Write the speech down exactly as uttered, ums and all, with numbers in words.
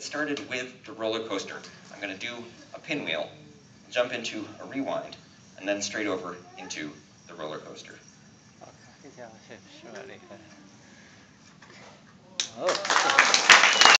get started with the roller coaster. I'm going to do a pinwheel, jump into a rewind, and then straight over into the roller coaster. Oh.